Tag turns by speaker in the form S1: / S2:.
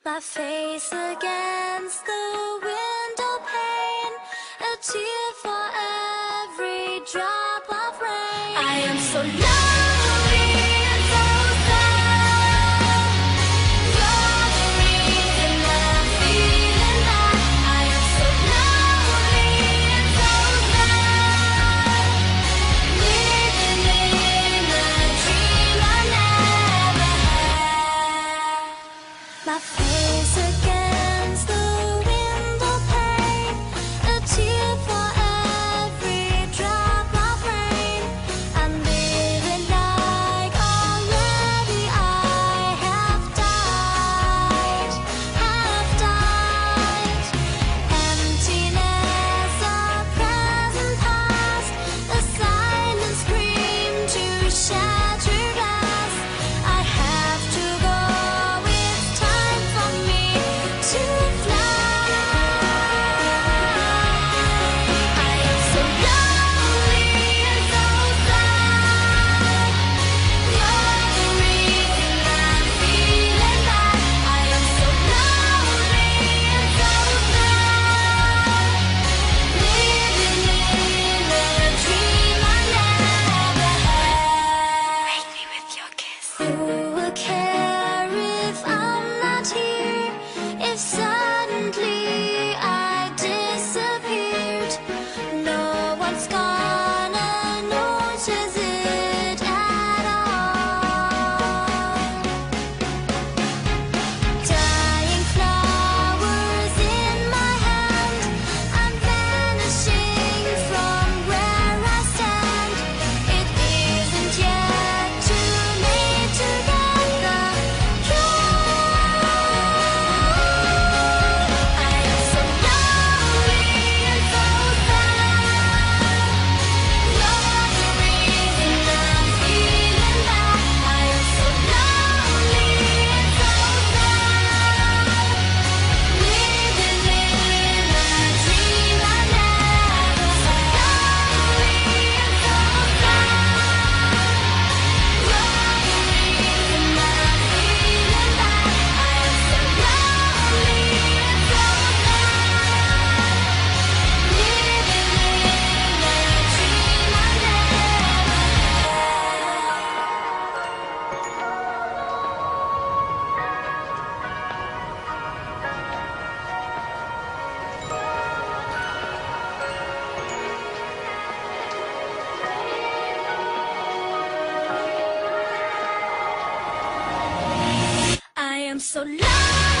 S1: My face against the window pane, a tear for every drop of rain. I am so lonely and so sad. You're the reason I'm feeling bad. I am so lonely and so sad. Living in a dream I never had. My face against the window pane, a tear for every drop of rain. I'm living like already I have died. Emptiness of present past, a silent scream to shatter glass. I have to go, it's time for me to fly. I am so lonely and so sad. You're the reason I'm feeling bad. I am so lonely and so sad. Living in a dream I never had. Wake me with your kiss. Who will care if I'm not here? If suddenly I disappeared, no one's gonna notice it at all. Dying flowers in my hand, I'm vanishing from where I stand. It isn't yet too late to get the cure. I am so lonely and so sad. You're the reason I'm feeling bad. I am so lonely and so sad. Living in a dream I never had. Lonely and so sad. You're the reason I'm feeling bad. I am so lonely and so sad. Living in a dream I never had. I am so lonely.